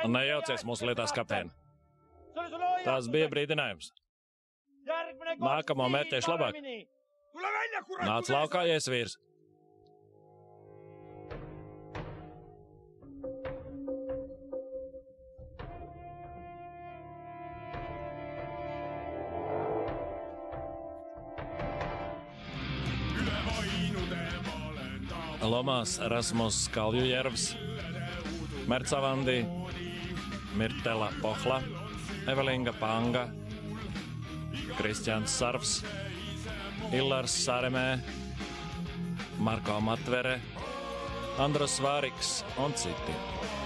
Nejaucies mūsu lietās, kapteini. Tas bija brīdinājums. Nākamo mērķēšu labāk. Nāc laukā, ja esi vīrs. Lomās Rasmus Kaljujärvs, Mertsavandi, Mirtela Pohla, Evelinga Panga, Kristians Sarvs, Illars Saremē, Marko Matvere, Andros Vāriks un citi.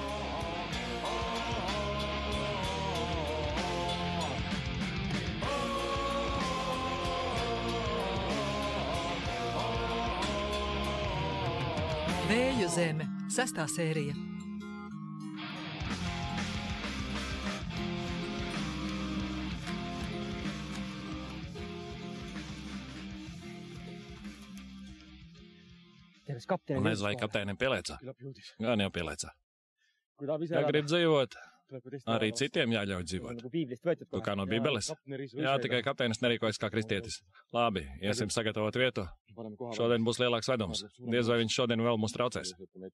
Vēju zeme, 6. sērija. Nezinu, vai kapteinim pieliecā. Gan jau pieliecā. Ja grib dzīvot, arī citiem jāļauj dzīvot. Tu kā no Bībeles? Jā, tikai kapteinis nerīkojas kā kristietis. Labi, iesim sagatavot vietu. Šodien būs lielāks vedums. Diez vai viņš šodien vēl mūs traucēs.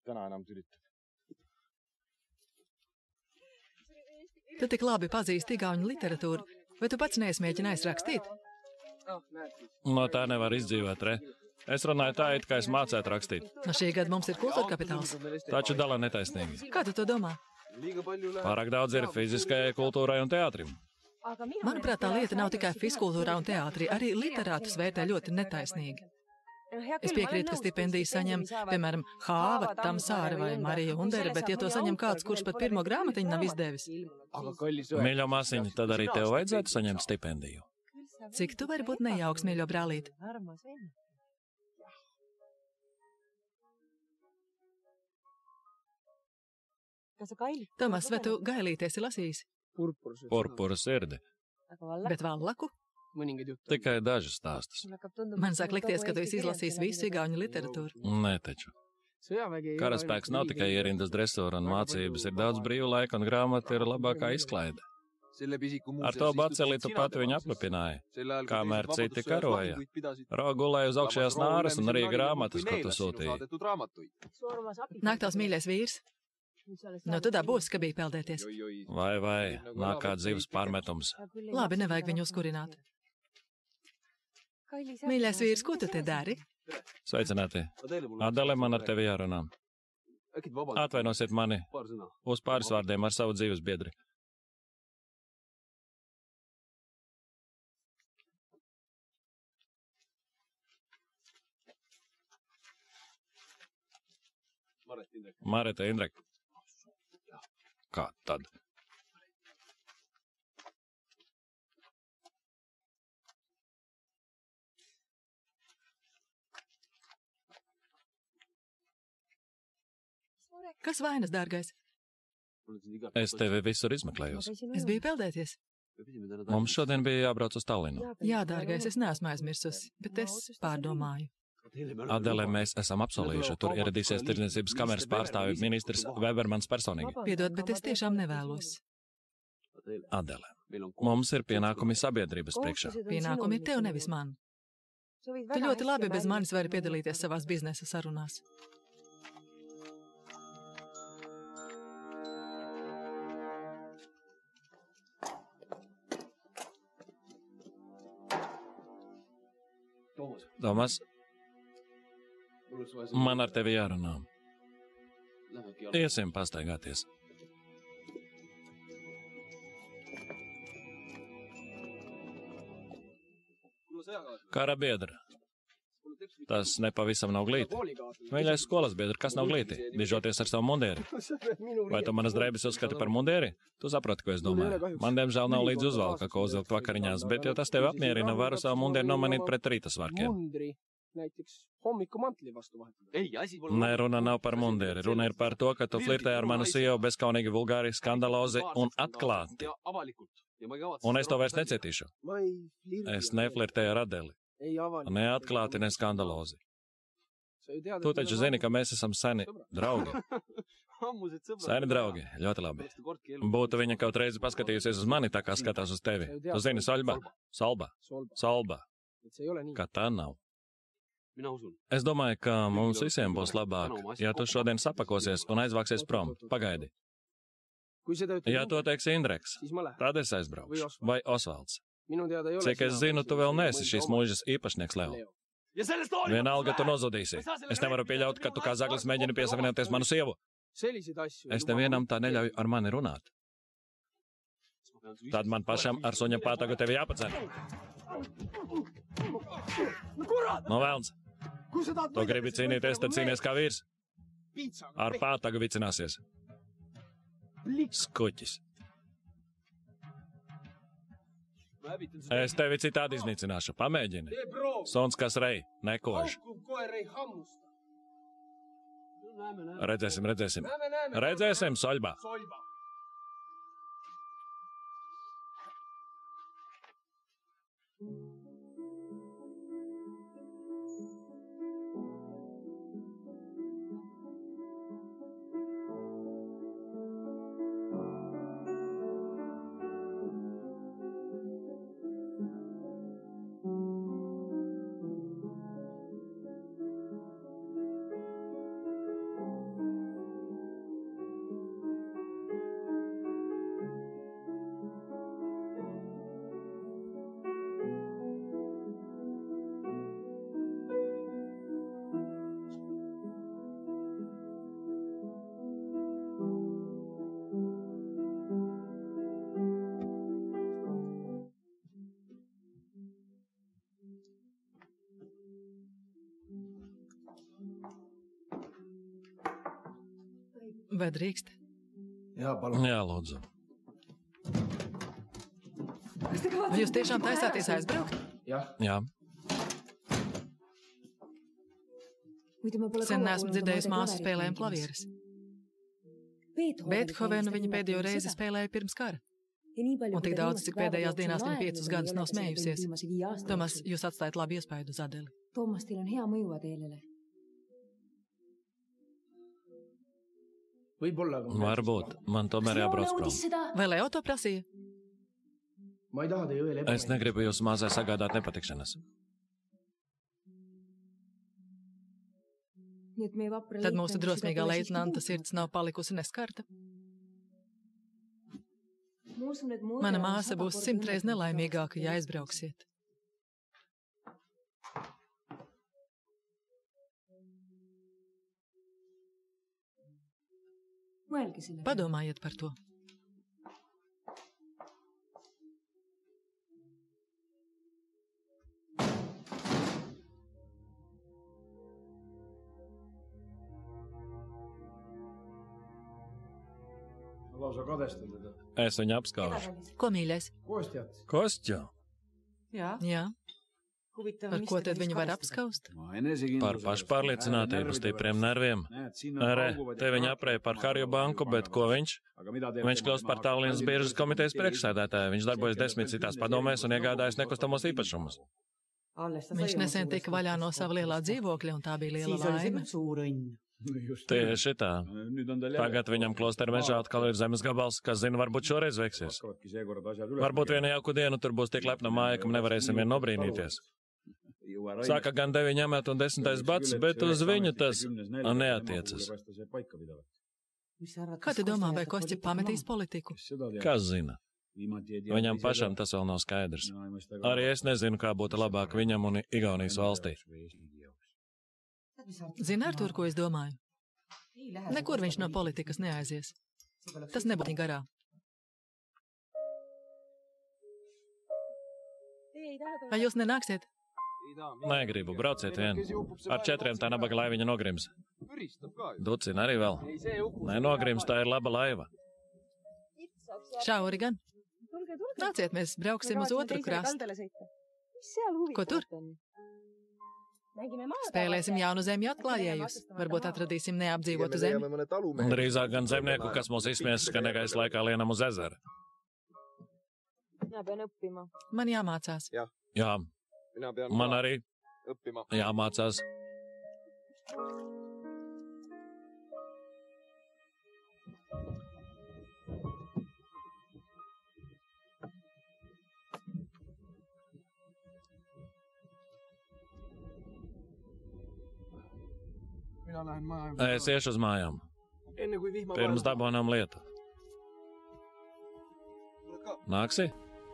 Tu tik labi pazīsti igauņu literatūru. Vai tu pats neesmēģinājis rakstīt? No tā nevar izdzīvot, re? Es runāju tā, it kā es mācētu rakstīt. No šī gada mums ir kultūra kapitāls. Taču dala netaisnīgi. Kā tu to domā? Pārāk daudz ir fiziskajai kultūrai un teātrim. Manuprāt, tā lieta nav tikai fiskultūrā un teātrī. Arī literātus vērtē ļoti netaisnīgi. Es piekrītu, ka stipendiju saņem, piemēram, Hāva, Tamsāra vai Marija Undera, bet ja to saņem kāds, kurš pat pirmo grāmatiņu nav izdevis. Mīļo māsiņu, tad arī tev vajadzētu saņemt stipendiju. Cik tu vari būt nejauks, mīļo brālīt? Tomas, vai tu gailīties ir lasījis? Purpura sirdi. Bet vallaku? Tikai dažas stāstus. Man sāk likties, ka tu esi izlasījis visu igauņu literatūru. Nē, taču. Karaspēks nav tikai ierindas dresūra un mācības, ir daudz brīvu laika un grāmata ir labākā izklaide. Ar to baceli tu pat viņu aplipināji, kamēr citi karoja. Gulēja uz augšējās nāras un arī grāmatas, ko tu sūtīji. Nāk tavs mīļais vīrs? Nu, tu dabūsi, ka bija peldēties. Vai, nāk kāds zivs pārmetums. Labi, nevajag viņu uzkurināt. Mīļais vīrs, ko tu te dari? Sveicināti. Adele, man ar tevi jārunā. Atvainosiet mani uz pāris vārdiem ar savu dzīves biedri. Mareta Indrek. Kā tad? Kas vainas, dārgais? Es tevi visur izmeklējos. Es biju peldēties. Mums šodien bija jābrauc uz Tallinu. Jā, dārgais, es neesmu aizmirsusi, bet es pārdomāju. Adele, mēs esam apsolījuši. Tur ieradīsies tirdzniecības kameras pārstāvju ministrs Webermans personīgi. Piedod, bet es tiešām nevēlos. Adele, mums ir pienākumi sabiedrības priekšā. Pienākumi ir tev, nevis man. Tu ļoti labi bez manis vari piedalīties savās biznesa sarunās. Tomas, man ar tevi jārunā. Iesim pastaigāties. Kara biedra. Tas nepavisam nav glīti. Mīļais skolas biedri, kas nav glīti? Dižoties ar savu mundieri. Vai tu manas drēbes uzskati par mundieri? Tu saproti, ko es domāju. Man, diemžēl, nav līdz uzvalka, ko uzvilkt vakariņās, bet, ja tas tevi apmierina, varu savu mundieri nomanīt pret rītasvarkiem. Nē, runa nav par mundieri. Runa ir par to, ka tu flirtē ar manu sievu bezkaunīgi, vulgāri, skandalozi un atklāti. Un es to vairs necietīšu. Es neflirtēju ar Adeli. Neatklāti, ne skandalozi. Tu taču zini, ka mēs esam seni draugi. Seni draugi, ļoti labi. Būtu viņa kaut reizi paskatījusies uz mani, tā kā skatās uz tevi. Tu zini, Salba. Ka tā nav. Es domāju, ka mums visiem būs labāk, ja tu šodien sapakosies un aizvāksies prom. Pagaidi. Ja to teiks Indreks, tad es aizbraukšu. Vai Osvalds. Cik es zinu, tu vēl neesi šīs mūžas īpašnieks, Leo. Vienalga tu nozudīsi. Es nevaru pieļaut, ka tu kā zaglis mēģini piesavināties manu sievu. Es nevienam tā neļauju ar mani runāt. Tad man pašam ar suņa pātagu tevi jāpadzen. No velns. Tu gribi cīnīties, tad cīnies kā vīrs. Ar pātagu vicināsies. Skuķis. Es tevi citādi iznīcināšu. Pamēģini. Suns, kas rej, nekož. Redzēsim. Redzēsim, Soļbā. Vai drīkst? Jā, lūdzu. Vai jūs tiešām taisāties aizbraukt? Jā. Sen neesmu dzirdējusi māsu spēlējumu klavieres. Beethovenu viņa pēdējo reizi spēlēja pirms kara. Un tik daudz, cik pēdējās dienās viņa 5 gadus nav smējusies. Tomas, jūs atstājat labu iespaidu uz Adeli. Toomas, teil on hea mõju Adelele. Varbūt. Man tomēr jābrauc prom. Vai Leo to prasīja? Es negribu jūsu māsai sagādāt nepatikšanas. Tad mūsu drosmīgā leitnanta sirds nav palikusi neskarta. Mana māsa būs 100 reiz nelaimīgāka, ja aizbrauksiet. Padomājiet par to. Es viņu apskaužu. Ko, mīļais? Kostju? Jā. Par ko tad viņu var apskaust? Par pašpārliecinātību, stipriem nerviem. Re, te viņa aprēja par Harju banku, bet ko viņš? Viņš kļūst par Tallinas biržas komitejas priekšsēdētāju. Viņš darbojas 10 citās padomēs un iegādājas nekustamos īpašumus. Viņš nesen tika vaļā no sava lielā dzīvokļa, un tā bija liela laime. Tieši tā. Tagad viņam Klostermežā atkal ir zemes gabals, kas zina, varbūt šoreiz veiksies. Varbūt vienu jauku dienu tur būs tik lepna māja, kam nevarēsim vien nobrīnīties. Saka gan 9 amati un 10. bats, bet uz viņu tas neatiecas. Kā tu domā, vai Kostja pametīs politiku? Kas zina? Viņam pašam tas vēl nav skaidrs. Arī es nezinu, kā būtu labāk viņam un Igaunijas valstī. Zini, Artur, ko es domāju? Nekur viņš no politikas neaizies. Tas nebūtu garā. Vai jūs nenāksiet? Negribu, brauciet vien. Ar 4 tā nabaga laiviņa nogrims. Ducina arī vēl. Nenogrims, tā ir laba laiva. Šauri gan. Nāciet, mēs brauksim uz otru krastu. Ko tur? Spēlēsim jaunu zemju atklājējus. Varbūt atradīsim neapdzīvotu zemi. Drīzāk gan zemnieku, kas mūs izsmies, ka negais laikā lienam uz ezera. Man jāmācās. Jā, man arī jāmācās. Es iešu uz mājām. Pirms dabonām lietu. Nāksi?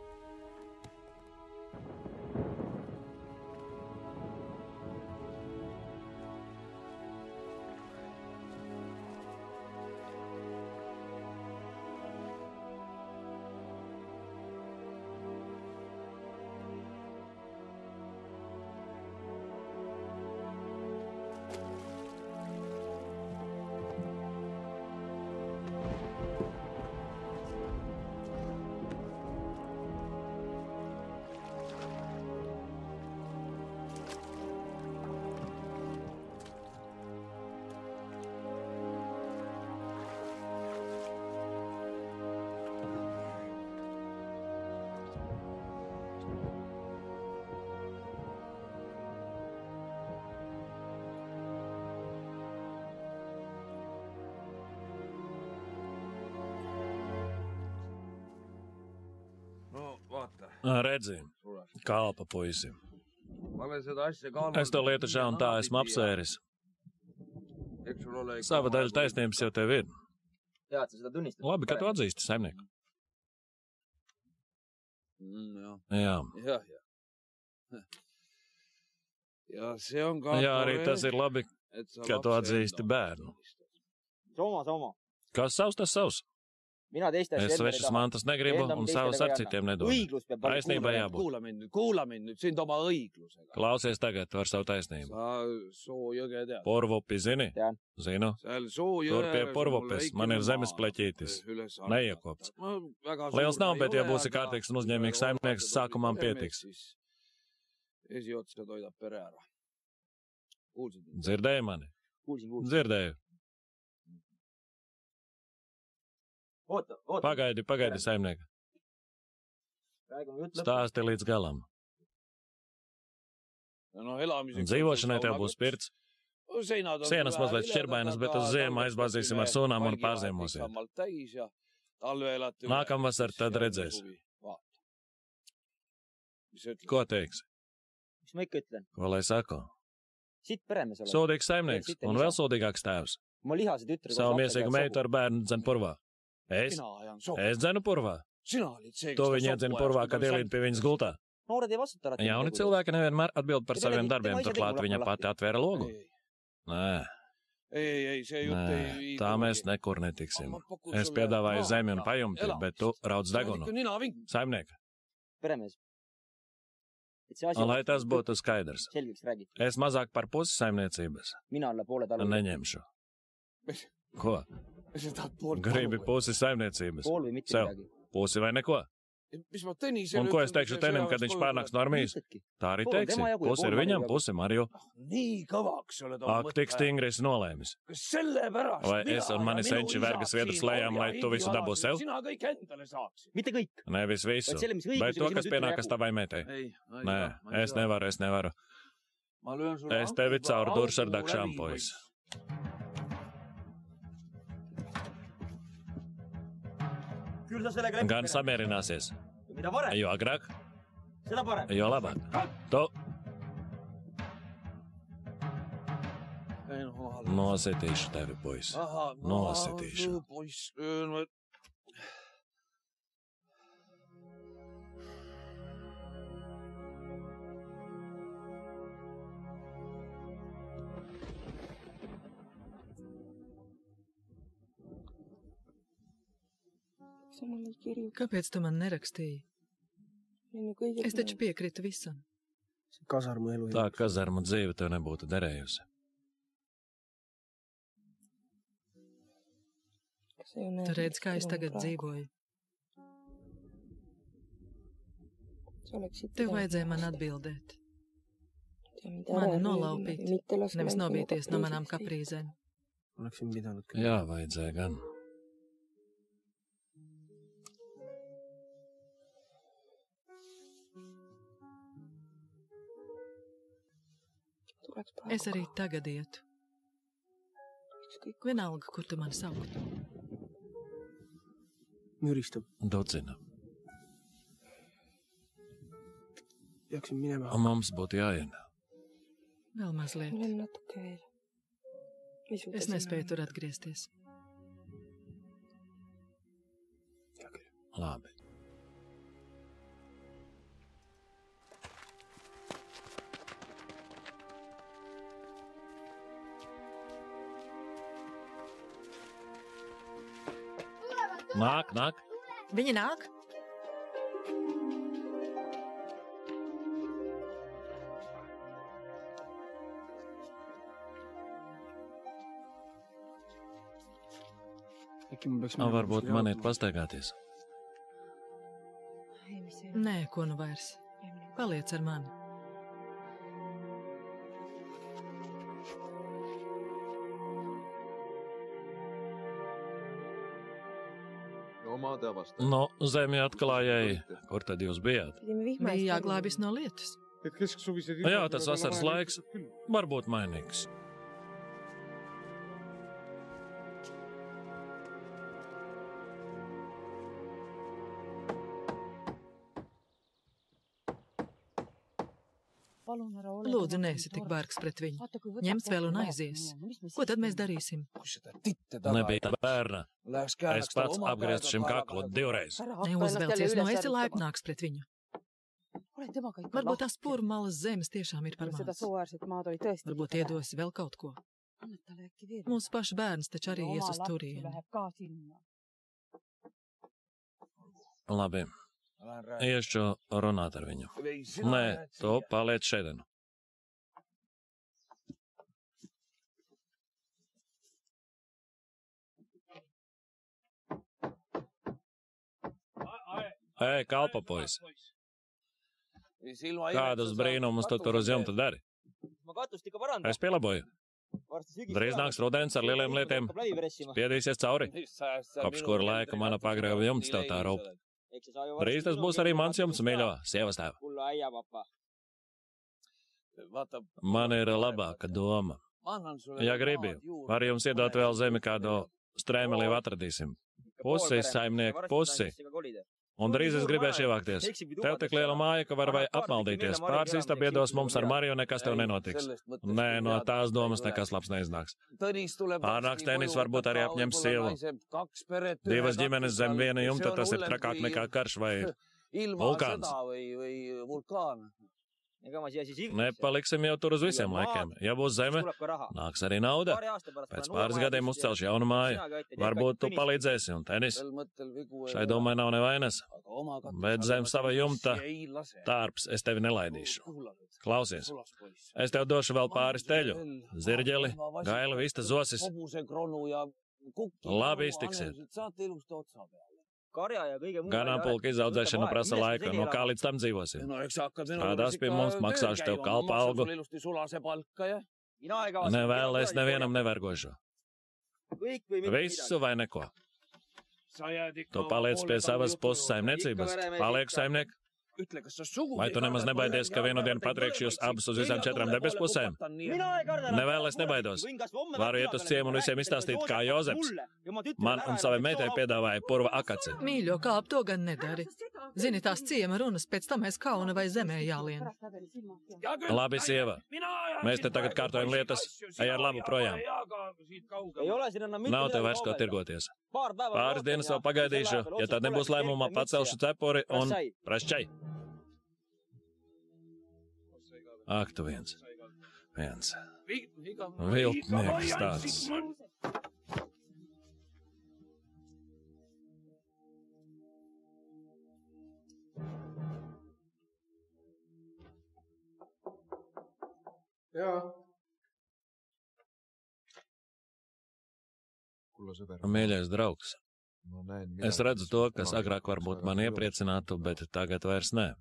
Redzi, kalpa puisi. Es to lietu šā un tā esmu apsvēris. Sava daļa taisnības jau tev ir. Labi, ka tu atzīsti, saimnieku. Jā. Jā, arī tas ir labi, ka tu atzīsti bērnu. Kas savs, tas savs. Es svešas mantas negribu un savus ar citiem nedodu. Taisnībai jābūt. Klausies tagad par savu taisnību. Porvupi zini? Zinu. Tur pie Porvupes man ir zemes pleķītis. Neiekopts. Liels nav, bet ja būsi kārtīgs un uzņēmīgs saimnieks, sākumam pietiks. Dzirdēji mani? Dzirdēju. Pagaidi, saimnieka. Stāsti līdz galam. Dzīvošanai tev būs pirts. Sienas mazliet šķirbainas, bet uz ziemu aizbāzīsim ar sūnām un pārziemosim. Nākamvasar tad redzēsi. Ko teiksi? Ko lai saku? Sodīgs saimnieks un vēl sodīgāks tēvs. Savu miesīgu meitu ar bērnu dzen purvā. Es dzenu purvā. To viņi iedzina purvā, kad ielīd pie viņas gultā. Jauni cilvēki nevienmēr atbild par saviem darbiem, turklāt viņa pati atvēra logu. Nē, tā mēs nekur netiksim. Es piedāvāju zemi un pajumti, bet tu rauc degunu. Saimnieka. Un lai tas būtu skaidrs. Es mazāk par pusi saimniecības neņemšu. Ko? Gribi pusi saimniecības. Sev. Pusi vai neko? Un ko es teikšu tenim, kad viņš pārnāks no armijas? Tā arī teiksi. Pusi ir viņam, pusi Marju. Ak, tik stingri esi nolēmis. Vai es un mani senči vergas viedras lējām, lai tu visu dabū sev? Nevis visu, bet to, kas pienākas tavai meitai. Nē, es nevaru. Es tevi caur duršu ar dakšām, puis. Gan samierināsies. Jo agrāk, jo labāk. Tu nositīšu tevi, puis. Nositīšu. Kāpēc tu man nerakstīji? Es taču piekritu visam. Tā kazarmu dzīve tev nebūtu derējusi. Tu redz, kā es tagad dzīvoju. Tev vajadzēja man atbildēt. Mani nolaupīt, nevis nobīties no manām kaprīzēm. Jā, vajadzēja gan. Es arī tagad ietu. Vienalga, kur tu mani sauktu. Docina. Un mums būtu jāiet. Vēl mazliet. Es nespēju tur atgriezties. Labi. Nāk. Viņi nāk? Varbūt man ir pastaigāties. Nē, ko nu vairs. Paliec ar mani. No zemi atklājēji, kur tad jūs bijāt? Bija jāglābjas no lietus. Jā, tas vasaras laiks varbūt mainīgs. Lūdzu, neesi tik bargs pret viņu. Ņemts vēl un aizies. Ko tad mēs darīsim? Nebija tā bērna. Es pats apgrieztu šim kaklu 2 reizes. Neuzvelcies, no esi laipnāks pret viņu. Varbūt tās purmalas zemes tiešām ir par maz. Varbūt iedosi vēl kaut ko. Mūsu pašu bērns taču arī ies uz turieni. Labi. Iešu runāt ar viņu. Nē, tu paliec šeit. Ej, kalpopuis. Kādus brīnumus tu tur uz jumta dari? Es pielaboju. Drīz nāks rudens ar lieliem lietiem. Spiedīsies cauri. Kopš kura laika mana pagrēva jumts tev tā rūp. Drīz tas būs arī mans jumts, mīļo, sievas tēva. Man ir labāka doma. Ja gribi, var jums iedot vēl zemi, kādu strēmelību atradīsim. Pusi, saimnieku, pusi. Un drīz es gribēšu ievākties. Tev tik liela māja, ka var vai apmaldīties. Pāris istabu iedos mums ar Mariju, nekas tev nenotiks. Nē, no tās domas nekas labs neiznāks. Pārnāks tenis, varbūt arī apņems sievu. 2 ģimenes zem viena jumta, tas ir trakāk nekā karš vai vulkāns. Nepaliksim jau tur uz visiem laikiem. Ja būs zeme, nāks arī nauda. Pēc pāris gadiem uzcelšu jaunu māju. Varbūt tu palīdzēsi un tenis. Šai domai nav nevainas. Bet zem sava jumta tārps es tevi nelaidīšu. Klausies, es tev došu vēl pāris teļu. Zirģeli, gaila, vista, zosis. Labi iztiksiet. Ganāmpulka izaudzēšana prasa laiku, no kā līdz tam dzīvosim. Strādās pie mums, maksāšu tev kalpa algu. Nevēl, es nevienam nevergošu. Visu vai neko. Tu paliec pie savas puses saimniecības. Palieku saimnieku. Vai tu nemaz nebaidies, ka vienu dienu patriekšu jūs abus uz visām 4 debes pusēm? Nevēl, es nebaidos. Varu iet uz ciemu un visiem izstāstīt, kā Jozeps man un savai meitai piedāvāja purva akaci. Mīļo, kā ap to gan nedari. Zini, tās ciema runas, pēc tam mēs kauna vai zemē jālien. Labi, sieva. Mēs te tagad kārtojam lietas, ej ar labu projām. Nav tev vairs ko tirgoties. Pāris dienas vēl pagaidīšu, ja tad nebūs lēmumā, pacelšu cepuri un prašķai. Ak, tu viens. Viltnieks tāds. Jā. Mīļais draugs, es redzu to, kas agrāk varbūt man iepriecinātu, bet tagad vairs nē.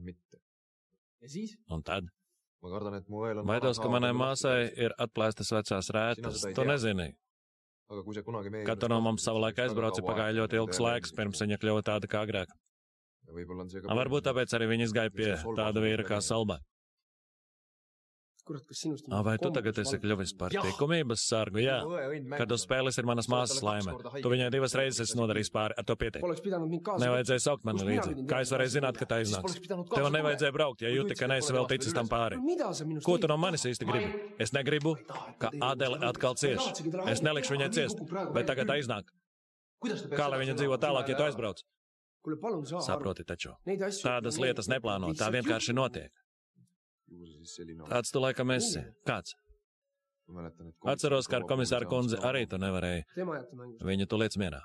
Un tad? Baidos, ka manai māsai ir atplēstas vecās rētas. Tu nezini. Kad tu no mums savulaik aizbrauci, pagāja ļoti ilgs laiks, pirms viņa kļuva tāda kā agrāk. Varbūt tāpēc arī viņa izgāja pie tāda vīra kā Salba. Vai tu tagad esi kļuvis par likumības sargu? Jā. Kad uz spēles ir manas māsas laime. Tu viņai 2 reizes esi nodarījis pāri, ar to pietiek. Nevajadzēja saukt mani līdzi. Kā es varēju zināt, ka tā iznāks? Tev nevajadzēja braukt, ja jūti, ka neesi vēl ticis tam pāri. Ko tu no manis īsti gribi? Es negribu, ka Adele atkal cieš. Es nelikšu viņai ciest, bet tagad tā iznāk. Kā lai viņa dzīvo tālāk, ja tu aizbrauc? Saproti taču. Tādas lietas neplāno, tā vienkārši notiek. Tāds tu laikam esi. Kāds? Atceros, ka ar komisāru kundzi arī tu nevarēji. Viņu tu liec mierā.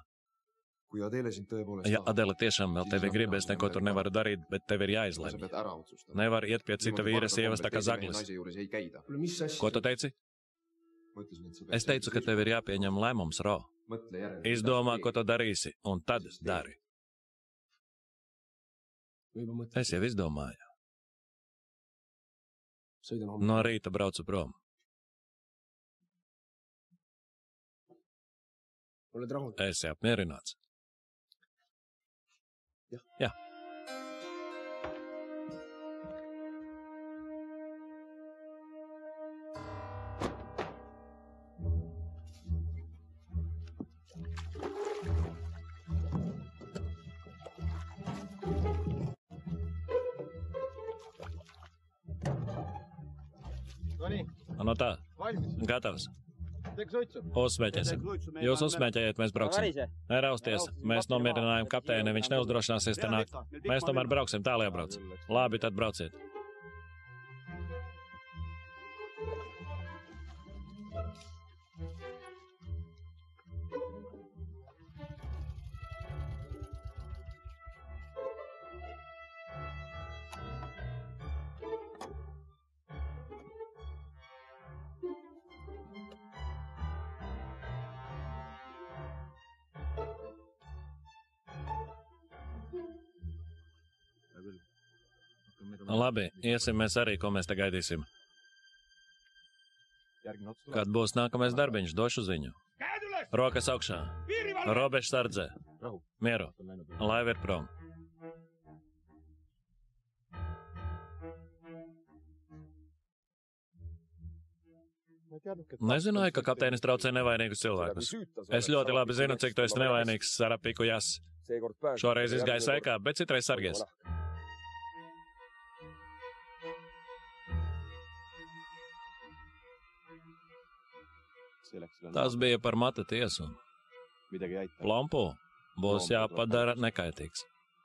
Ja Adele tiešām vēl tevi grib, es neko tur nevaru darīt, bet tev ir jāizlemj. Nevar iet pie cita vīra sievas tā kā zaglis. Ko tu teici? Es teicu, ka tev ir jāpieņem lēmums, Ro. Izdomā, ko tu darīsi, un tad dari. Es jau izdomāju. No rīta braucu prom. Esi apmierināts? Jā. No tā. Gatavs. Uzsmēķēsim. Jūs uzsmēķējiet, mēs brauksim. Nerausties. Mēs nomierinājām kapteini, viņš neuzdrošināsies te nākt. Mēs tomēr brauksim, tālāk brauc. Labi, tad brauciet. Labi, iesim mēs arī, ko mēs te gaidīsim. Kad būs nākamais darbiņš, došu ziņu. Rokas augšā. Robežs sardzē. Mieru. Laiva ir prom. Nezināju, ka kapteinis traucē nevainīgus cilvēkus. Es ļoti labi zinu, cik tu esi nevainīgs, Sarapiku jas. Šoreiz izgāja sveikā, bet citreiz sargies. Tas bija par mata tiesu. Plompu būs jāpadara nekaitīgs.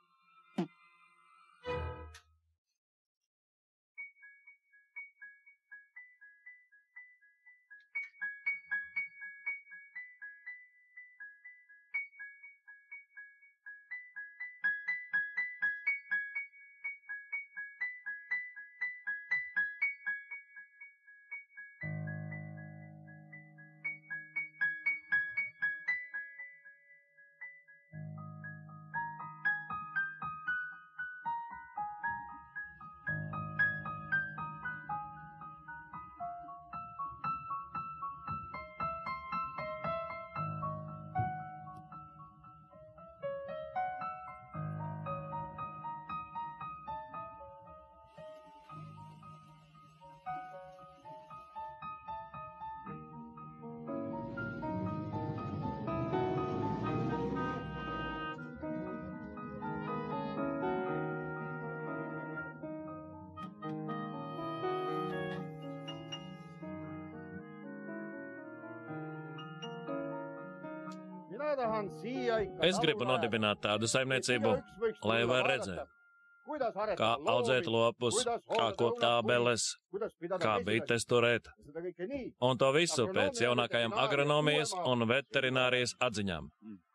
Es gribu nodibināt tādu saimniecību, lai var redzēt, kā audzēt lopus, kā kopt ābeles, kā bites turēt, un to visu pēc jaunākajām agronomijas un veterinārijas atziņām.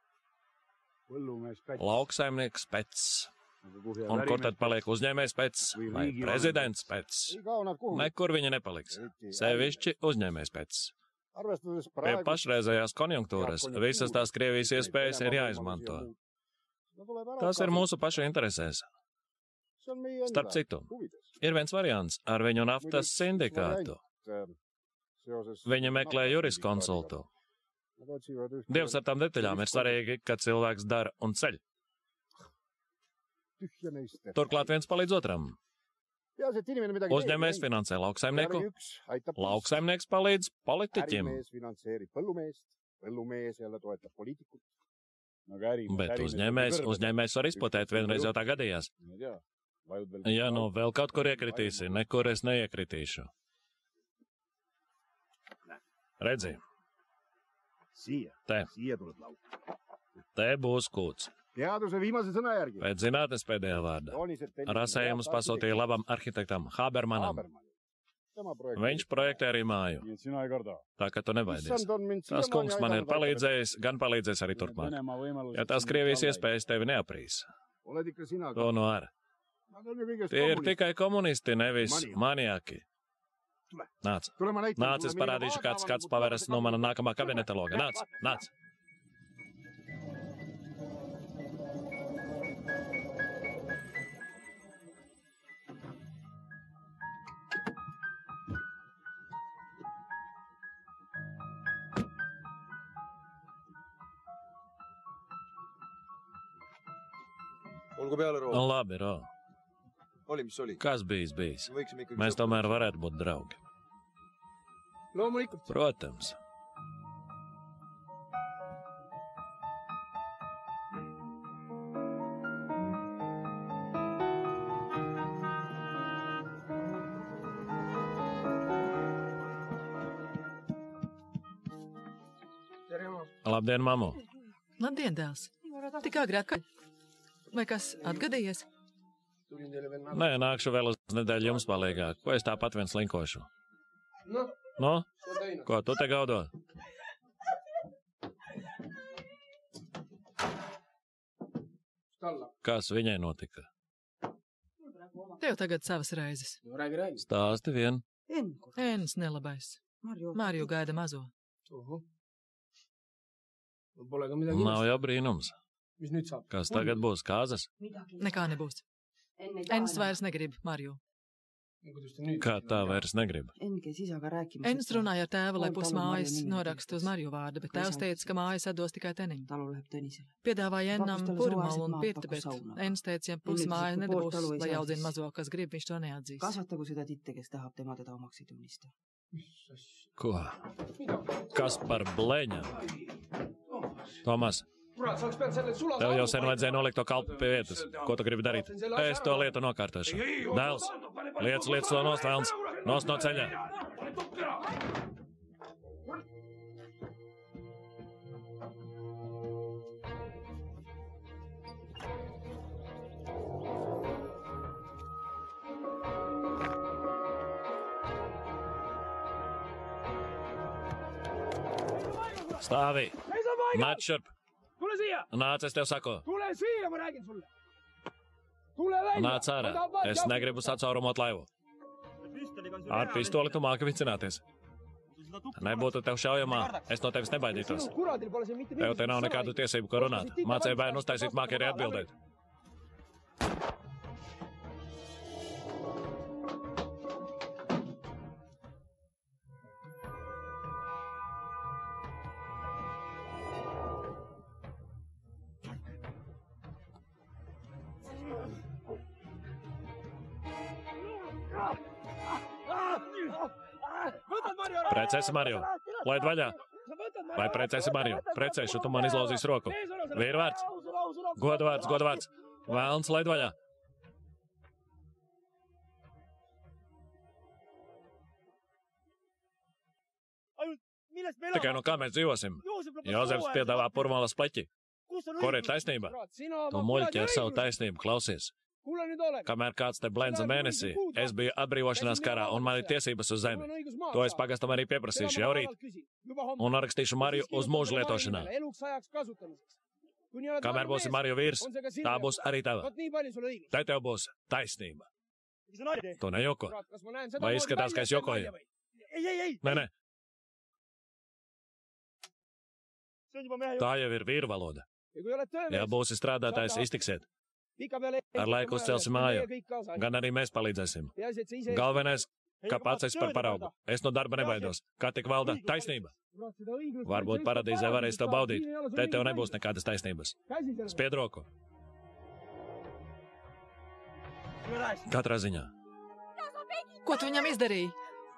Lauksaimnieks pēc. Un kur tad paliek uzņēmējs pēc vai prezidents pēc? Nekur viņi nepaliks. Sevišķi uzņēmējs pēc. Pie pašreizējās konjunktūras visas tās Krievijas iespējas ir jāizmanto. Tas ir mūsu pašu interesēs. Starp citu, ir viens variants ar viņu naftas sindikātu. Viņi meklē juriskonsultu. Dievs ar tām detaļām ir svarīgi, ka cilvēks dara un ceļ. Turklāt viens palīdz otram. Uzņēmējs finansē lauksaimnieku, lauksaimnieks palīdz politiķim. Bet uzņēmējs var izpotēt, vienreiz jau tā gadījās. Ja nu vēl kaut kur iekritīsi, nekur es neiekritīšu. Redzi, te būs kūts. Pēc zinātnes pēdējā vārda. Rasējumus pasūtīja labam arhitektam Habermanam. Viņš projektē arī māju. Tā ka tu nebaidies. Tas kungs man ir palīdzējis, gan palīdzēs arī turpmāk. Ja tās Krievijas iespējas tevi neaprīs. To nu ar. Tie ir tikai komunisti, nevis maniaki. Nāc. Nāc, es parādīšu, kāds skats paveras no mana nākamā kabineta loga. Nāc, nāc. Labi, Ro. Kas bijis? Mēs tomēr varētu būt draugi. Protams. Labdien, mammu. Labdien, dēls. Tik agrāk. Vai kas atgadījies? Nē, nākšu vēl uz nedēļu jums palīgāk. Ko es tāpat vien slinkošu? No? Ko tu te gaudo? Kas viņai notika? Tev tagad savas reizes. Stāsti vien. Ēnas nelabais. Māriju gaida mazo. Nav jau brīnums. Kas tagad būs, kāzas? Nekā nebūs. Enns vairs negrib, Marju. Kā tā vairs negrib? Enns runāja ar tēvu, lai pusmājas norakstu uz Marju vārdu, bet tēvs teica, ka mājas atdos tikai Tenim. Piedāvāja Ennam purmalu un pirti, bet Enns teica, ja pusmāja nedabūs, lai audzina mazo, kas grib, viņš to neatzīs. Ko? Kas par bleņa? Tomas, tev jau sen vajadzēja nolikt to kalpu pie vietas. Ko tu gribi darīt? Es to lietu nokārtošu. Dēls, liec to nost, vēlns. Nost no ceļa. Stāvi! Nāc šurp! Nāc, es tev saku! Nāc ārā! Es negribu sacaurumot laivu! Ar pistoli tu māki vicināties! Nebūtu tev šaujamā, es no tevis nebaidītos! Tev te nav nekādu tiesību, ko runāt! Mācēja bērnu uztaisīt, māki arī atbildēt! Precēsi Mariju. Laid vaļā. Vai precēsi Mariju? Precēšu, tu man izlauzīs roku. Vīrvārds. Godvārds. Vēlns, laid vaļā. Tikai no kā mēs dzīvosim? Jozefs piedāvā purmalas pleķi. Kur ir taisnība? Tu muļķi ar savu taisnību, klausies. Kamēr kāds te blendza mēnesī, es biju atbrīvošanās karā un man ir tiesības uz zemi. To es pagastam arī pieprasīšu jau rīt. Un narakstīšu Mariju uz mūžu lietošanā. Kamēr būsi Mariju vīrs, tā būs arī tava. Te tev būs taisnība. Tu nejoko? Vai izskatās, ka es jokoju? Nē. Tā jau ir vīru valoda. Ja būsi strādātājs, iztiksiet. Ar laiku uzcelsim māju, gan arī mēs palīdzēsim. Galvenais, ka pats esi par paraugu. Es no darba nebaidos. Kā tik valda taisnība? Varbūt paradīzē varēs to baudīt. Te tev nebūs nekādas taisnības. Spied roku. Katrā ziņā. Ko tu viņam izdarīji?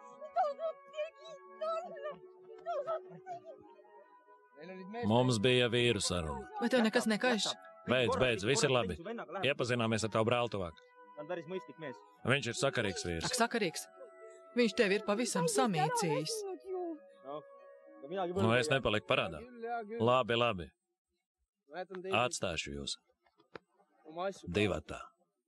Mums bija vīru saruna. Vai tev nekas nekaiš? Beidz, viss ir labi. Iepazināmies ar tavu brāli tuvāk. Viņš ir sakarīgs vīrs. Ak, sakarīgs. Viņš tevi ir pavisam samīcījis. Nu, es nepaliku parādā. Labi. Atstāšu jūs. Divatā.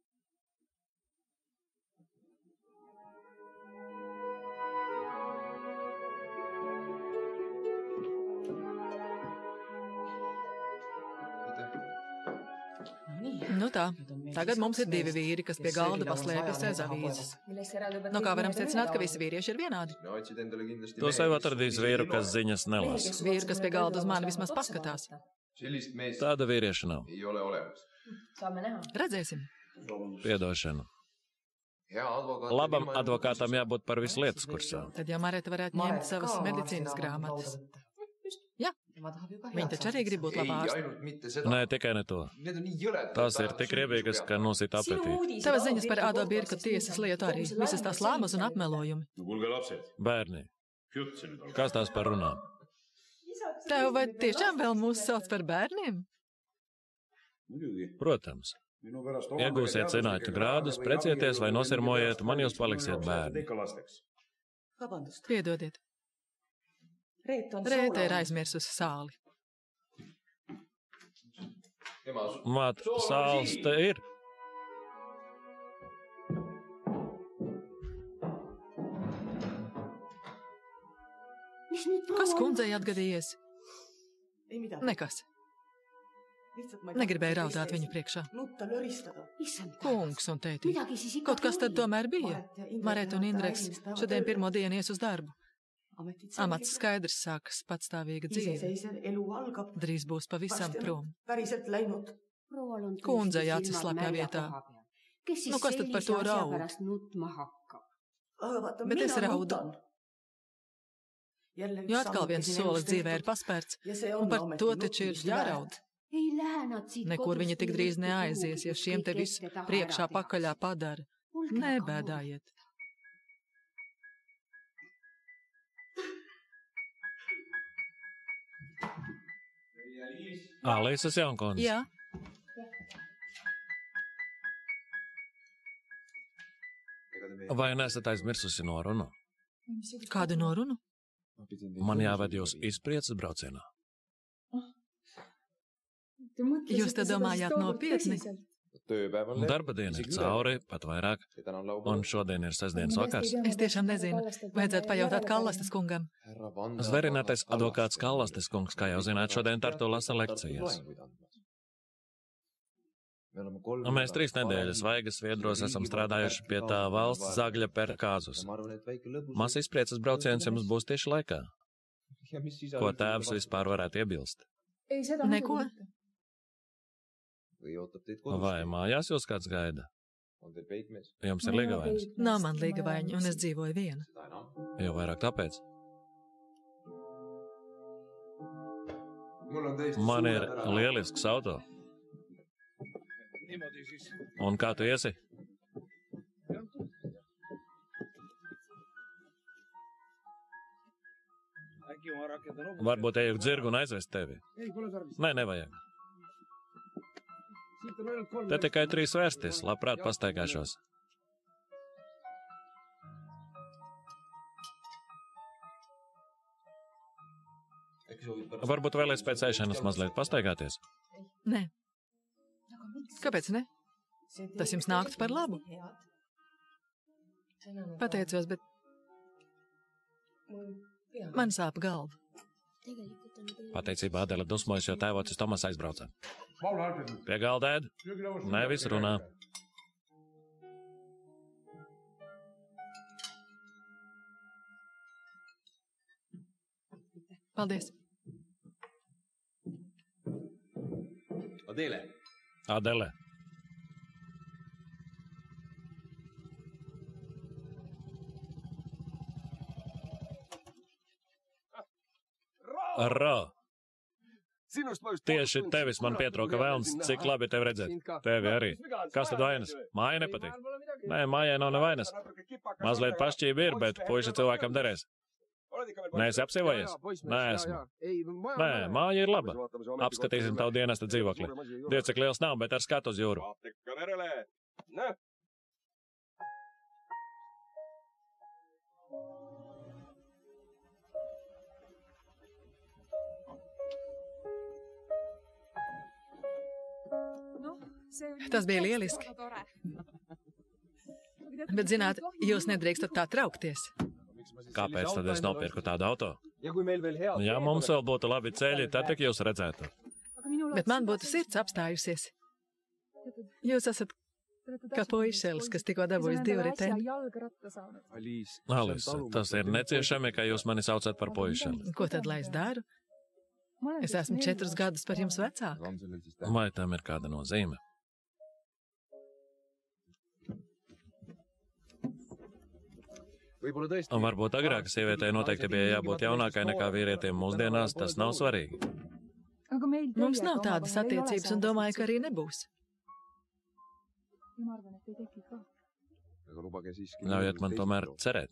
Nu tā, tagad mums ir 2 vīri, kas pie galda paslēpjas aiz avīzes. No kā varam secināt, ka visi vīrieši ir vienādi? Tu sev atradīs vīru, kas ziņas nelasa. Vīru, kas pie galda uz mani vismaz paskatās. Tāda vīrieša nav. Redzēsim. Piedošanu. Labam advokātam jābūt par visu lietas kursā. Tad jau Marēta varētu ņemt savas medicīnas grāmatas. Jā, viņa taču arī grib būt labā ārsta. Nē, tikai ne to. Tās ir tik riebīgas, ka nosīt apetīti. Tavas ziņas par Ado Birka tiesas lietu arī. Visas tās lāmas un apmelojumi. Bērni, kas tās par runām? Tev vai tiešām vēl mūs sauc par bērniem? Protams. Iegūsiet zinātņu grādus, precieties vai nosirmojiet, man jūs paliksiet bērni. Piedodiet. Rēta ir aizmirsusi sāli. Māt, sāls te ir. Kas kundzei atgadījies? Nekas. Negribēju raudāt viņu priekšā. Kungs un tēti, kaut kas tad tomēr bija. Marēta un Indreks šodien pirmo dienu ies uz darbu. Amats skaidrs, sākas patstāvīga dzīve. Drīz būs pavisam prom. Kundzei acis slapjā vietā. Nu, kas tad par to raud? Bet es raudu. Jo atkal viens solis dzīvē ir paspērts, un par to taču ir jāraud. Nekur viņa tik drīz neaizies, ja šiem te visu priekšā pakaļā padara. Nebēdājiet. Alīsas Jankons. Jā. Vai nesat aizmirsusi norunu? Kādu norunu? Man jāved jūs izpriecas braucienā. Jūs te domājāt nopietni? Darba diena ir cauri, pat vairāk, un šodien ir sestdienas vakars. Es tiešām nezinu. Vajadzētu pajautāt Kallastes kungam. Zverinātais advokāts Kallastes kungs, kā jau zināt, šodien Tartu lasa lekcijas. Mēs 3 nedēļas vaigas Sviedros esam strādājuši pie tā valsts zagļa per kāzus. Mas izpriecas brauciens jums būs tieši laikā. Ko tēvs vispār varētu iebilst? Neko. Vai mājās jūs kāds gaida? Jums ir līgavaiņas? Nav man līgavaiņa, un es dzīvoju viena. Jau vairāk tāpēc? Man ir lielisks auto. Un kā tu iesi? Varbūt eju dzirgu un aizvest tevi. Nē, nevajag. Te tikai 3 vērsties, labprāt pastaigāšos. Varbūt vēlies pēc ēšanas mazliet pastaigāties? Nē. Kāpēc ne? Tas jums nāktu par labu. Pateicos, bet man sāp galva. Pateicībā Adela dusmojas, jo tēvocis Tomas aizbrauca. Pie galda ēd? Nevis runā. Paldies. Adele. Ra. Tieši tevis man pietrūka vēlns, cik labi tevi redzēt. Tevi arī. Kas tad vainas? Māja nepatīk. Nē, mājai nav nevainas. Mazliet pašķība ir, bet puiša cilvēkam derēs. Neesi apsievojies? Nē, esmu. Nē, māja ir laba. Apskatīsim tavu dienesta dzīvokli. Dievs, cik liels nav, bet ar skatu uz jūru. Tas bija lieliski. Bet, zināt, jūs nedrīkstat tā traukties. Kāpēc tad es nopirku tādu auto? Ja mums vēl būtu labi ceļi, tad tik jūs redzētu. Bet man būtu sirds apstājusies. Jūs esat kā puišelis, kas tikko dabūjis 2 riteni. Alisa, tas ir neciešami, ka jūs mani saucat par puišeli. Ko tad lai es daru? Es esmu 4 gadus par jums vecāka. Vai tam ir kāda nozīme? Un varbūt agrāk sievietei noteikti bija jābūt jaunākai nekā vīrietiem mūsdienās, tas nav svarīgi. Mums nav tādas attiecības un domāju, ka arī nebūs. Ļaujiet man tomēr cerēt.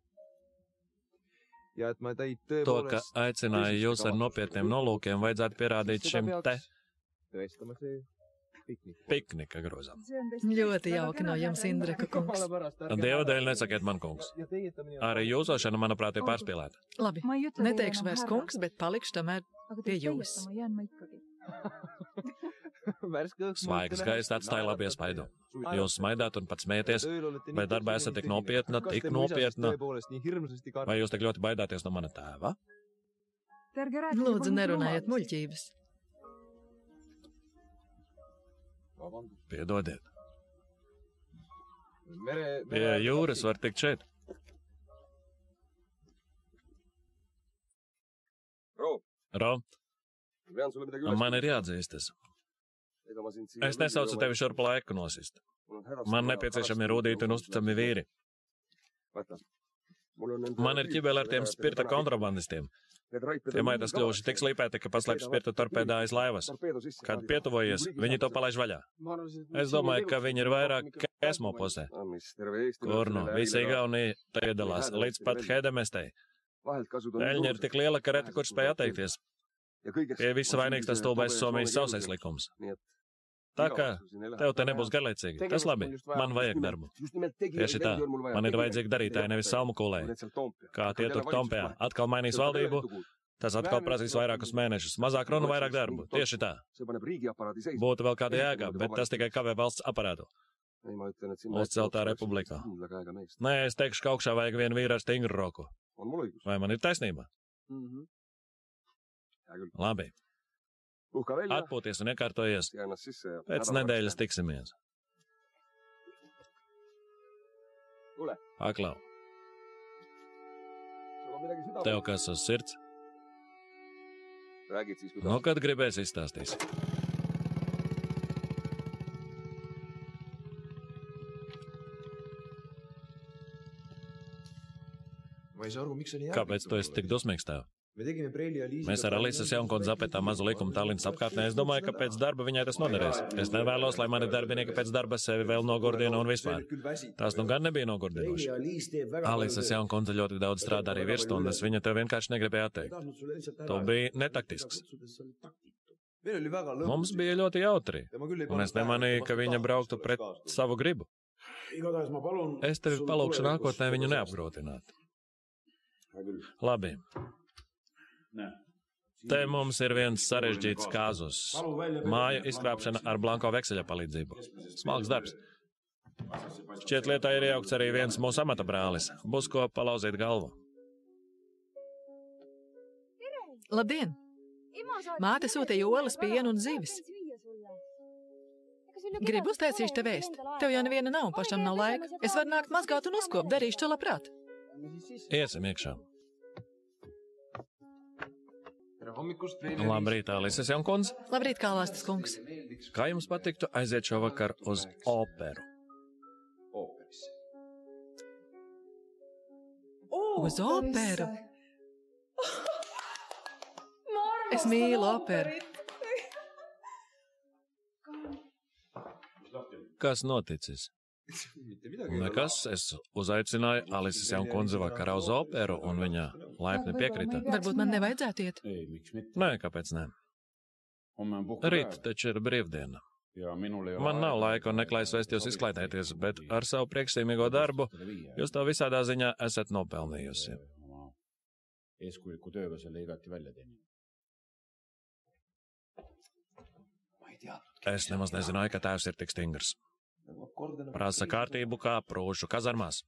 To, ka aicināju jūs ar nopietniem nolūkiem, vajadzētu pierādīt šim te piknika grozam. Ļoti jauki no jums, Indreka kungs. Dieva dēļ nesakiet man kungs. Arī jūsošana, manuprāt, ir pārspīlēta. Labi, neteikšu vairs kungs, bet palikšu tomēr pie jūs. Svaigas gaisa atstāja labi iespaidu. Jūs smaidāt un pat smēties, vai darbā esat tik nopietna, tik nopietna? Vai jūs tik ļoti baidāties no mana tēva? Lūdzu, nerunājiet muļķības. Piedodiet. Pie jūras var tikt šeit. Ro, man ir jāatzīstas. Es nesaucu tevi šurp laiku nosist. Man nepieciešami rūdīti un uzticami vīri. Man ir ķibeli ar tiem spirta kontrabandistiem. Tie maitas kļuvuši tik slīpēti, ka paslēp spirta torpēdā aiz laivas. Kad pietuvojies, viņi to palaiž vaļā. Es domāju, ka viņi ir vairāk esmo pusē. Kur nu, visi Igaunija piedalās, līdz pat Hedemestei. Eļņa ir tik liela, ka reti kurš spēj atteikties. Pie visa vainīgs tas stulbais Somijas sausais likums. Tā kā tev te nebūs garlaicīgi. Tas labi, man vajag darbu. Tieši tā, man ir vajadzīgi darītāji, nevis salmu kūlē. Kā tie tur Tompējā atkal mainīs valdību, tas atkal prasīs vairākus mēnešus. Mazāk runu, vairāk darbu. Tieši tā. Būtu vēl kāda jēga, bet tas tikai kavē valsts aparātu. Uzceltā republikā. Nē, es teikšu, ka augšā vajag vienu vīru ar stingru roku. Vai man ir taisnība? Labi. Atpūties un iekārtojies. Pēc nedēļas tiksimies. Aklau. Tev kas uz sirds? Nu, kad gribēs izstāstīs. Kāpēc tu esi tik dusmīgs tev? Mēs ar Alisas Jaunkundzi apētām mazu likumu Tallinas apkārtnē. Es domāju, ka pēc darba viņai tas noderēs. Es nevēlos, lai mani darbinieki pēc darba sevi vēl nogurdina un vispār. Tās nu gan nebija nogurdinoši. Alisas Jaunkundze ļoti daudz strādā arī virsstundas. Viņa tev vienkārši negribēja atteikt. Tu biji netaktisks. Mums bija ļoti jautri, un es nemanīju, ka viņa brauktu pret savu gribu. Es tevi palūkšu nākotnē viņu neapgrūtināt. Labi. Te mums ir viens sarežģīts kāzus. Māja izkrāpšana ar blanko vekseļa palīdzību. Smalks darbs. Šķiet lietā ir iejaukts arī viens mūsu amata brālis. Būs ko palauzīt galvu. Labdien! Māte sūtīja olas, pienu un zivis. Gribu uztaisīšu te vēst. Tev jau neviena nav un pašam nav laika. Es varu nākt mazgāt un uzkopt. Darīšu to labprāt. Iesim iekšā. Labrīt, Alisas Jaunkundze. Labrīt, Kālāstas kungs. Kā jums patiktu aiziet šovakar uz operu? Uz operu? Es mīlu operu. Kas noticis? Nekas, es uzaicināju Alises un kundzi vakarā uz operu, un viņa laipni piekrita. Varbūt man nevajadzētu iet? Nē, kāpēc ne? Rīt taču ir brīvdiena. Man nav laika un neklājas vēst jūs izklaidēties, bet ar savu priekšsīmīgo darbu jūs to visādā ziņā esat nopelnījusi. Es nemaz nezināju, ka tēvs ir tik stingrs. Prasa kārtību kā prūšu kazarmās.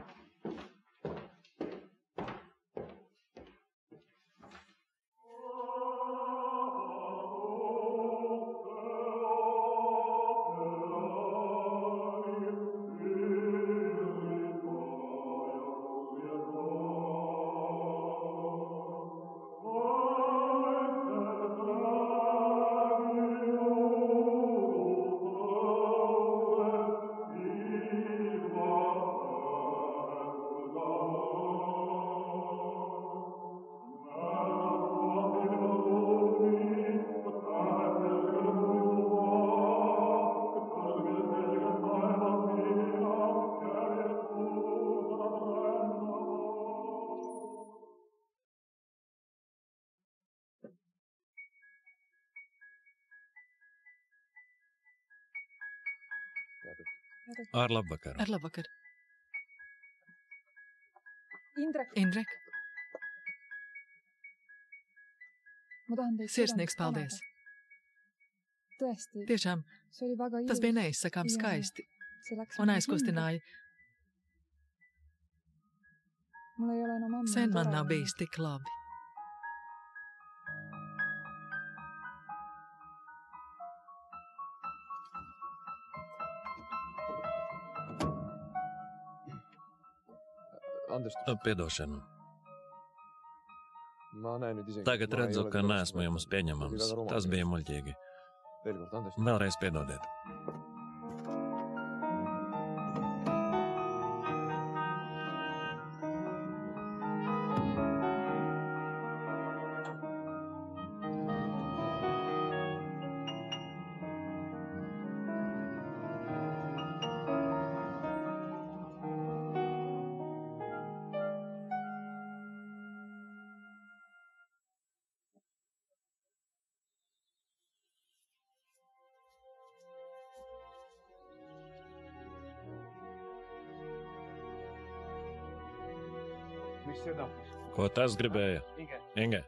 Ar labvakar. Ar labvakar. Indrek. Sirsnīgs paldies. Tiešām, tas bija neizsakām skaisti un aizkustināja. Sen man nav bijis tik labi. Piedošanu. Tagad redzu, ka neesmu jums pieņemams. Tas bija muļķīgi. Vēlreiz piedodiet. Ko tas gribēja? Inge.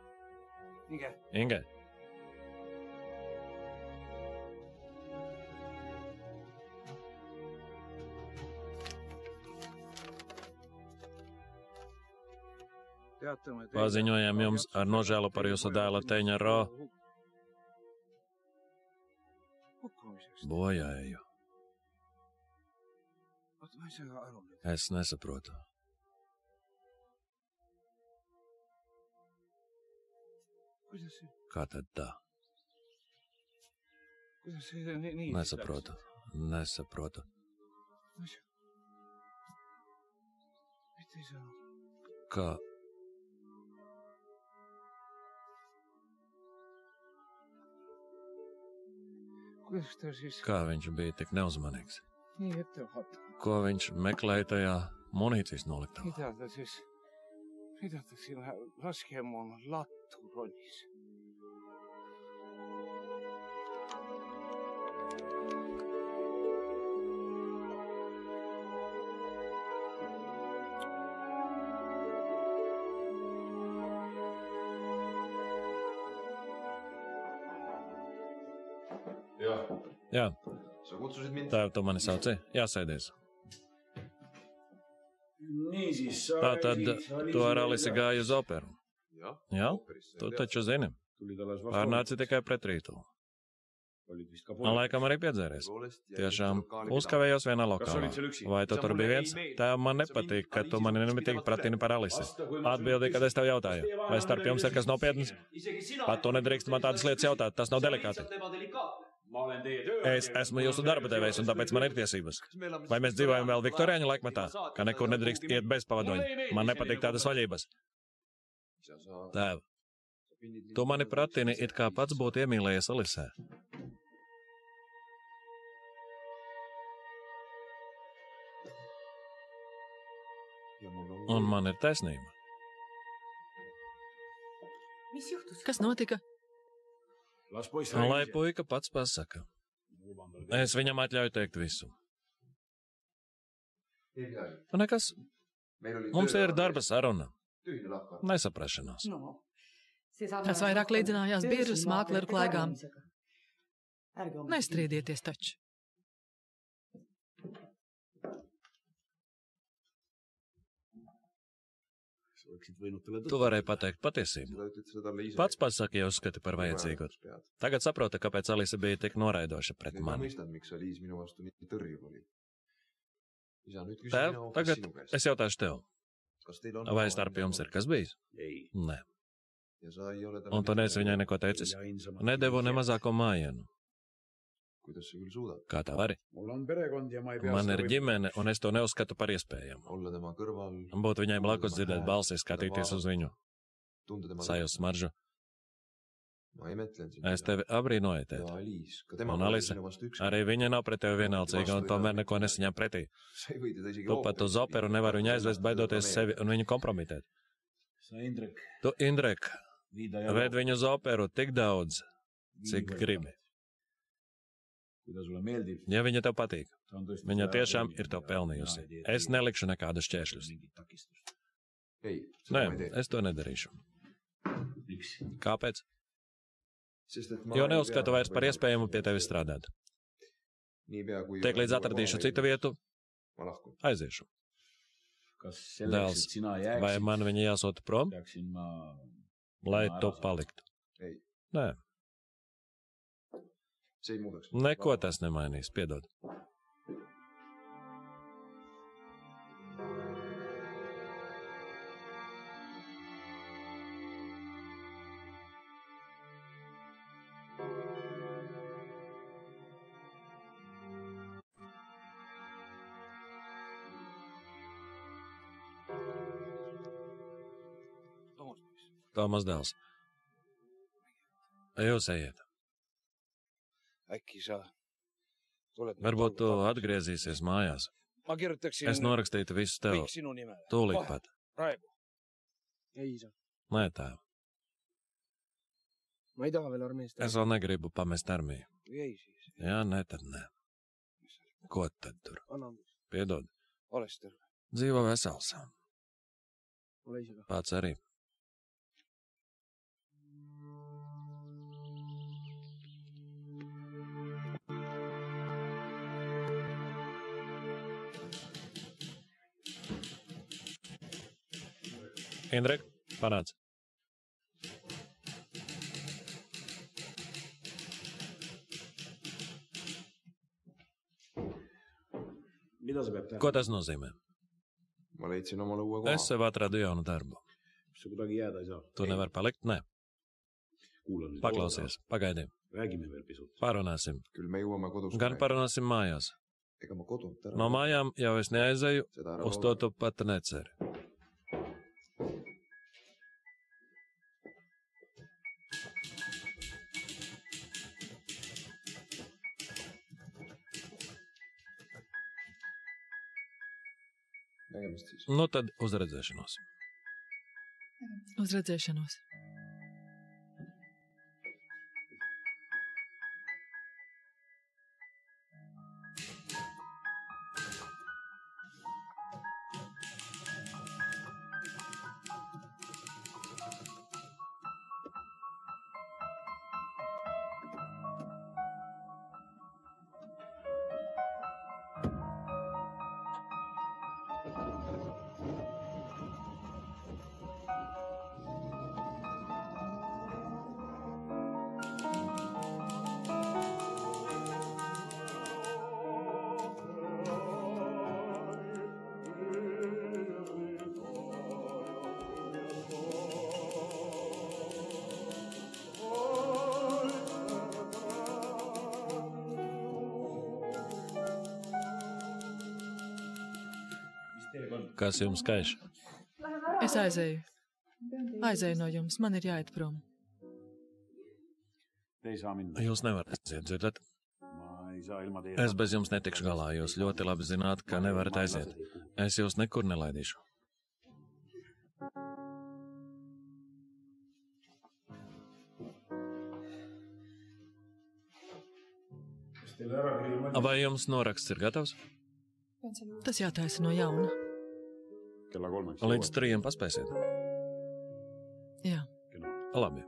Paziņojam jums ar nožēlu par jūsu dēla Teņa Ro bojāju. Es nesaprotu. Kā tad tā? Nesaprotu. Kā? Kā viņš bija tik neuzmanīgs? Ko viņš meklēja tajā munīcijas noliktavā? Mitä siinä laskemoon lattu ronis? Jā. Tēv, tu mani sauci? Jāsēdies. Tātad tu ar Alisi gāji uz operu? Jā, tu taču zini. Pārnāci tikai pret rītu. Man laikam arī piedzēries. Tiešām uzkavējos vienā lokālā. Vai tu tur bija viens? Tēv, man nepatīk, ka tu mani nemitīgi pratini par Alisi. Atbildīji, kad es tev jautāju. Vai starp jums ir kas nopietnas? Pat tu nedrīkst man tādas lietas jautāt, tas nav delikāti. Es esmu jūsu darba devējs, un tāpēc man ir tiesības. Vai mēs dzīvojam vēl Viktoriāņu laikmetā, ka nekur nedrīkst iet bez pavadoņa? Man nepatīk tādas vaļības. Tēv, tu mani pratini, it kā pats būtu iemīlējies Alisē. Un man ir taisnība. Kas notika? Lai puika pats pasaka. Es viņam atļauju teikt visu. Nekas. Mums ir darba saruna. Nesaprašanās. Tas vairāk līdzinājās biržas mākleru klaigām. Nestrīdieties taču. Tu varēji pateikt patiesību. Pats pasaki, ja uzskati par vajadzīgu. Tagad saprota, kāpēc Alisa bija tik noraidoša pret mani. Tēv, tagad es jautāšu tev. Vai starp jums ir kas bijis? Nē. Un tu neesi viņai neko teicis? Nedevu ne mazāko mājienu. Kā tā vari? Man ir ģimene, un es to neuzskatu par iespējamu. Būt viņai blakus dzirdēt balsis, skatīties uz viņu. Sajust smaržu. Es tevi abrīnoju, tēt. Un Alisa, arī viņa nav pret tevi vienalcīga, un tomēr neko nesaņem pretī. Tu pat uz operu nevar viņu aizvest, baidoties sevi un viņu kompromitēt. Tu, Indrek, ved viņu uz operu tik daudz, cik gribi. Ja viņa tev patīk, viņa tiešām ir to pelnījusi. Es nelikšu nekādus šķēršļus. Nē, es to nedarīšu. Kāpēc? Jo neuzskatu vairs par iespējamu pie tevis strādāt. Tiek līdz atradīšu citu vietu, aiziešu. Dēls, vai man viņa jāsota prom? Lai tu paliktu. Nē. Neko tas nemainīs, piedod. Tomas dēls. Jūs ejiet. Varbūt tu atgriezīsies mājās. Es norakstītu visu tev. Tūlīt pat. Nē, tēv. Es vēl negribu pamest armiju. Jā, nē, tad nē. Ko tad tur? Piedod. Dzīvo vesels. Pats arī. Indrek, panāc. Ko tas nozīmē? Es sev atradu jaunu darbu. Tu nevari palikt? Nē. Paklausies, pagaidi. Parunāsim. Gan parunāsim mājās. No mājām jau es neaizēju, uz to tu pat neceri. Nu tad uz redzēšanos. Uz redzēšanos. Kas jums kaiš? Es aizēju. Aizēju no jums. Man ir jāiet prom. Jūs nevarat dzirdat? Es bez jums netikšu galā. Jūs ļoti labi zināt, ka nevarat aiziet. Es jūs nekur nelaidīšu. Vai jums noraksts ir gatavs? Tas jātaisa no jauna. Līdz 3 paspēsiet? Jā. Labi.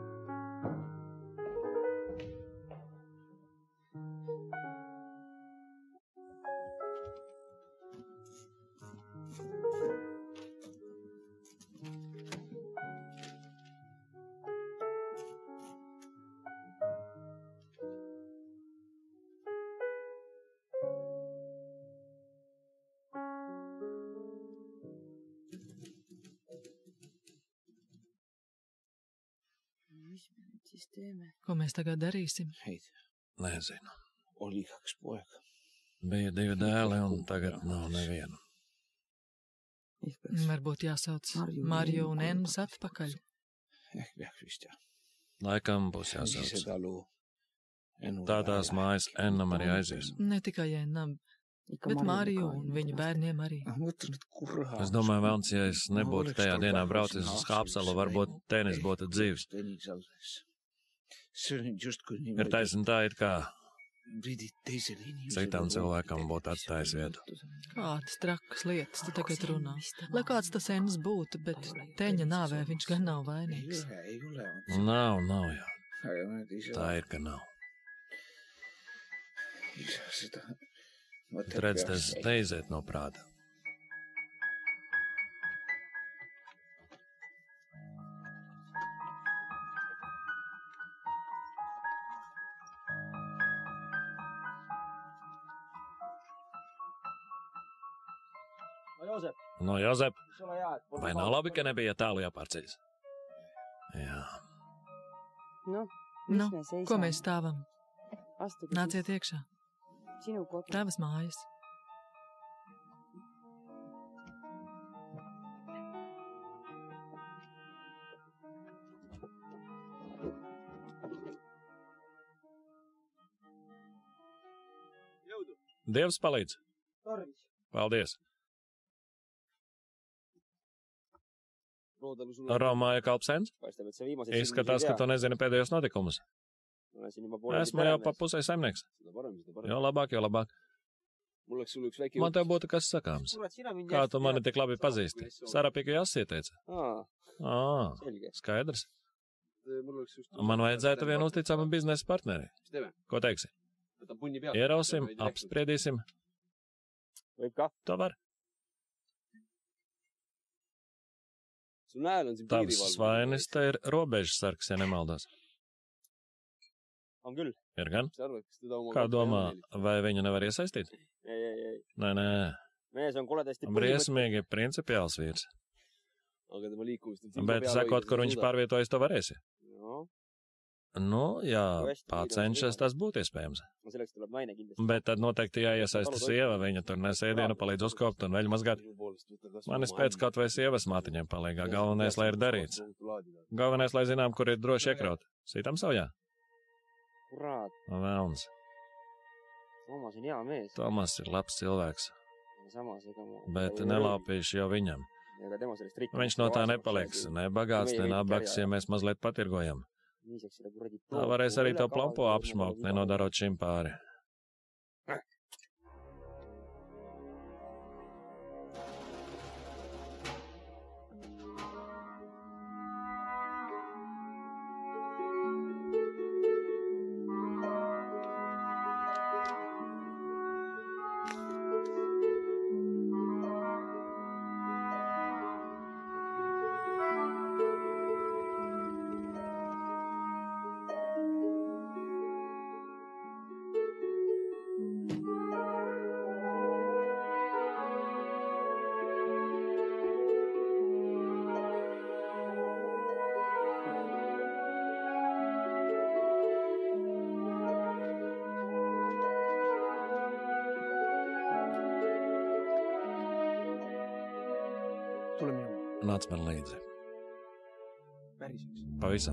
Ko mēs tagad darīsim? Nezinu. Oli 2 poega. Bija 2 dēli un tagad nav nevienu. Varbūt jāsauc Marju un Ennas atpakaļ. Laikam būs jāsauc. Tādās mājas Ennam arī aizies. Ne tikai Ennam, bet Mariju un viņa bērniem arī. Es domāju, Velns, ja es nebūtu tajā dienā braucis uz Haapsalu, varbūt tenis būtu dzīves. Ir taisn tā, it kā citam cilvēkam būtu atstājis vietu. Kādas trakas lietas tu tagad runā? Lai kāds tas Ennas būtu, bet Teņa nāvē viņš gan nav vainīgs. Nav jā. Tā ir, ka nav. Redz, tas neiziet no prāta. No, Jozep, vai nav labi, ka nebija tālu jāpārceļas? Jā. Nu, ko mēs stāvam? Nāciet iekšā. Tavas mājas. Dievs palīdz. Paldies. Romāja kalpsens? Izskatās, ka tu nezini pēdējos notikumus. Esmu jau pa pusē saimnieks. Jo labāk, jo labāk. Man tev būtu kas sakāms. Kā tu mani tik labi pazīsti? Sarapīgi jāsie teica. Skaidrs. Man vajadzētu vienu uzticamu biznesa partneri. Ko teiksi? Ierausim, apspriedīsim. To var. Tavs svainis te ir robežsargs, ja nemaldos. Ir gan? Kā domā, vai viņu nevar iesaistīt? Nē. Briesmīgi principiāls vīrs. Bet sakot, kur viņš pārvietojas, to varēsi? Nu, jā, pacenšas, tas būtu iespējams. Bet tad noteikti jāiesaista sieva, viņa tur nes ēdienu, palīdz uzkopt un veļu mazgāt. Manis pēc kaut vai sievas mātiņiem palīgā, galvenais, lai ir darīts. Galvenais, lai zinām, kur ir droši iekraut. Sītam savjā? Velns. Tomas ir labs cilvēks, bet nelaupīšu jau viņam. Viņš no tā nepaliks, ne bagāts, ne nabaks, ja mēs mazliet patirgojam. Tā varēs arī to plampo apšmaukt, nenodarot šim pāri. Nāc man līdzi. Pavisam.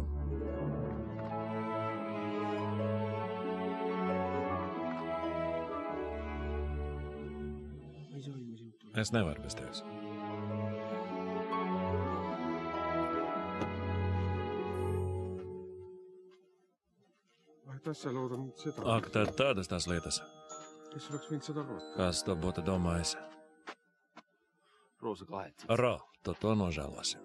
Es nevaru bez tevis. Ak, tad tādas tās lietas. Kas to būtu domājis? Ro, tu to nožēlosi.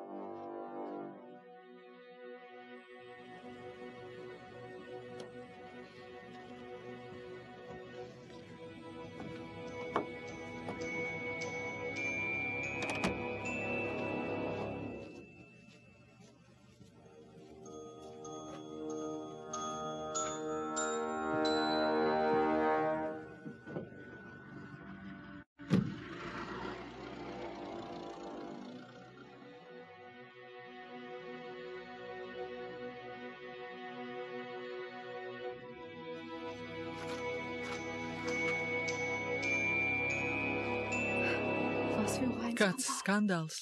Kāds skandāls.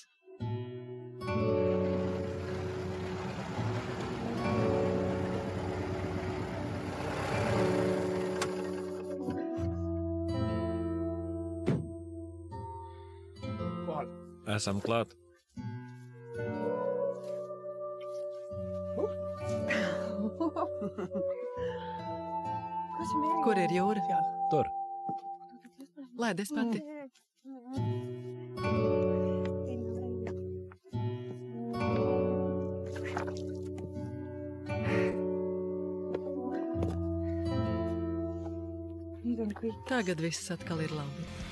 Esam klāt. Kur ir jūra? Tur. Laid es pati. Tagad viss atkal ir labi.